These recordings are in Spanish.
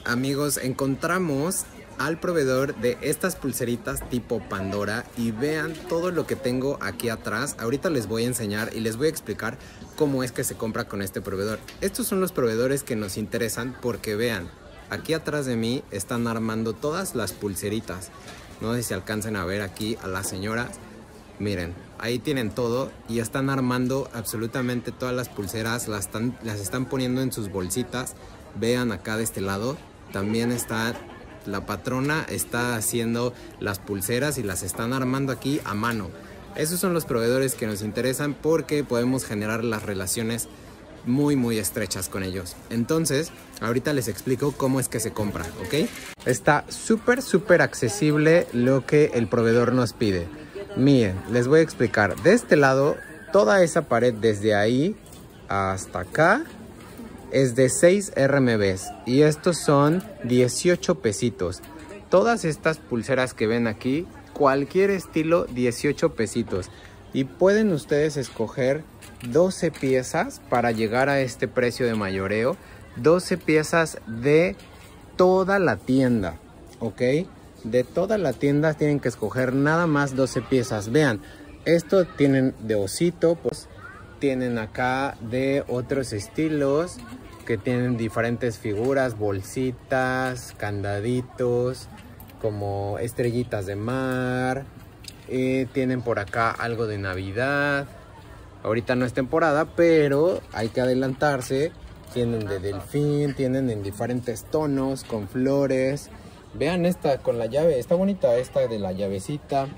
Amigos, encontramos al proveedor de estas pulseritas tipo Pandora y vean todo lo que tengo aquí atrás. Ahorita les voy a enseñar y les voy a explicar cómo es que se compra con este proveedor. Estos son los proveedores que nos interesan porque vean, aquí atrás de mí están armando todas las pulseritas. No sé si alcancen a ver aquí a las señoras. Miren, ahí tienen todo y están armando absolutamente todas las pulseras, las están poniendo en sus bolsitas. Vean acá de este lado, también está la patrona, está haciendo las pulseras y las están armando aquí a mano. Esos son los proveedores que nos interesan porque podemos generar las relaciones muy estrechas con ellos. Entonces, ahorita les explico cómo es que se compra, ¿ok? Está súper accesible lo que el proveedor nos pide. Miren, les voy a explicar. De este lado, toda esa pared desde ahí hasta acá es de 6 RMBs y estos son 18 pesitos. Todas estas pulseras que ven aquí, cualquier estilo, 18 pesitos. Y pueden ustedes escoger 12 piezas para llegar a este precio de mayoreo. 12 piezas de toda la tienda, ¿ok? De toda la tienda tienen que escoger nada más 12 piezas. Vean, esto tienen de osito, pues tienen acá de otros estilos que tienen diferentes figuras, bolsitas, candaditos, como estrellitas de mar. Tienen por acá algo de Navidad. Ahorita no es temporada, pero hay que adelantarse. Tienen de delfín, tienen en diferentes tonos, con flores. Vean esta con la llave, está bonita esta de la llavecita.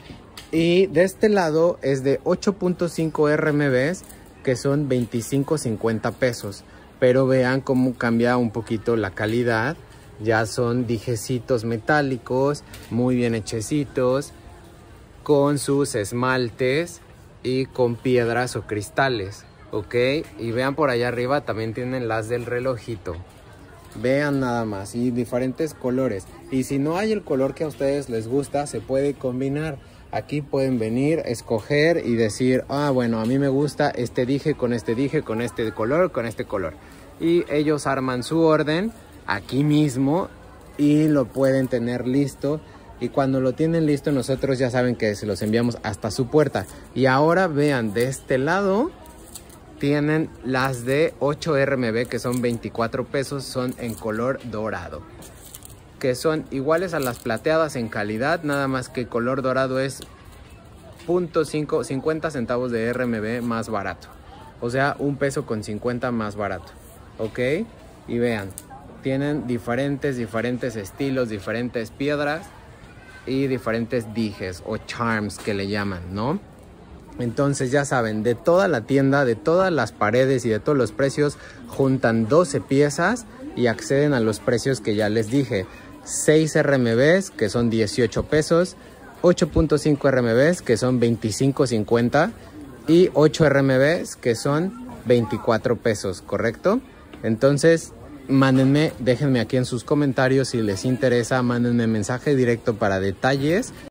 Y de este lado es de 8.5 RMBs, que son 25-50 pesos. Pero vean cómo cambia un poquito la calidad. Ya son dijecitos metálicos, muy bien hechecitos, con sus esmaltes y con piedras o cristales, ¿ok? Y vean por allá arriba también tienen las del relojito. Vean nada más, y diferentes colores. Y si no hay el color que a ustedes les gusta, se puede combinar. Aquí pueden venir, escoger y decir, ah, bueno, a mí me gusta este dije, con este color, con este color. Y ellos arman su orden aquí mismo y lo pueden tener listo. Y cuando lo tienen listo, nosotros ya saben que se los enviamos hasta su puerta. Y ahora vean, de este lado tienen las de 8 RMB, que son 24 pesos, son en color dorado, que son iguales a las plateadas en calidad, nada más que el color dorado es 50 centavos de RMB más barato, o sea, 1 peso con 50 más barato, ¿ok? Y vean, tienen diferentes estilos, diferentes piedras y diferentes dijes o charms que le llaman, ¿no? Entonces ya saben, de toda la tienda, de todas las paredes y de todos los precios, juntan 12 piezas y acceden a los precios que ya les dije. 6 RMBs, que son 18 pesos, 8.5 RMBs, que son 25.50 y 8 RMBs, que son 24 pesos, ¿correcto? Entonces, mándenme, déjenme aquí en sus comentarios si les interesa, mándenme mensaje directo para detalles.